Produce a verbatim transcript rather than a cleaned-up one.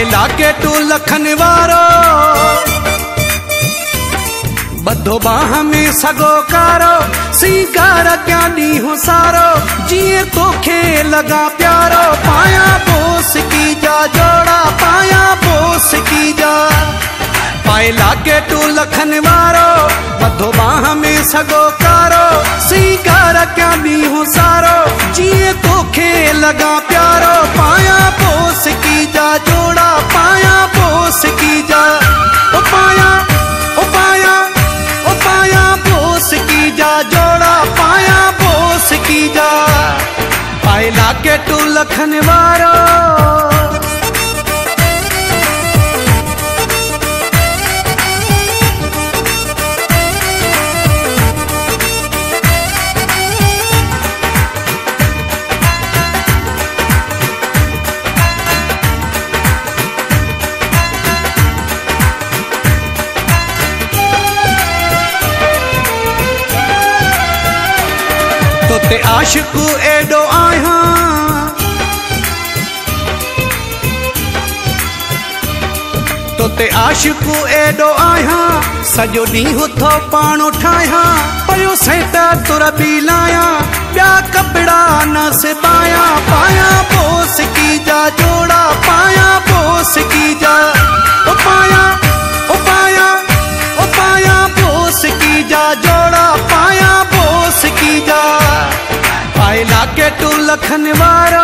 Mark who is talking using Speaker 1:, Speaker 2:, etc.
Speaker 1: पायला के टू लखन वारो बधो बाह में सगो कारो सिंगार क्या नी हो सारो जिए तो खे लगा प्यारो पाया बोस की जा जोड़ा पाया बोस की जा पायला के टू लखन वारो बधो बाह में सगो कारो सिंगार क्या नी हो सारो जिए तो खे लगा प्यारो पाया बोस की जा जोड़ा पाया बोस की जा ओ पाया ओ पाया ओ पाया बोस की जा जोड़ा पाया बोस की जा पायला के टू लखन वारो ते आशिकू एडो आया तो ते आशिकू एडो आया सजो ॾींहुं थो पाण उठाया पयो सेटा तुर बि लाया ॿिया कपिड़ा न सिबाया पाया बोस की जा जोड़ा पाया बोस की जा ओ पाया ओ पाया ओ पाया बोस की जा जोड़ा पाया बोस की जा पायला के टू लखन वारो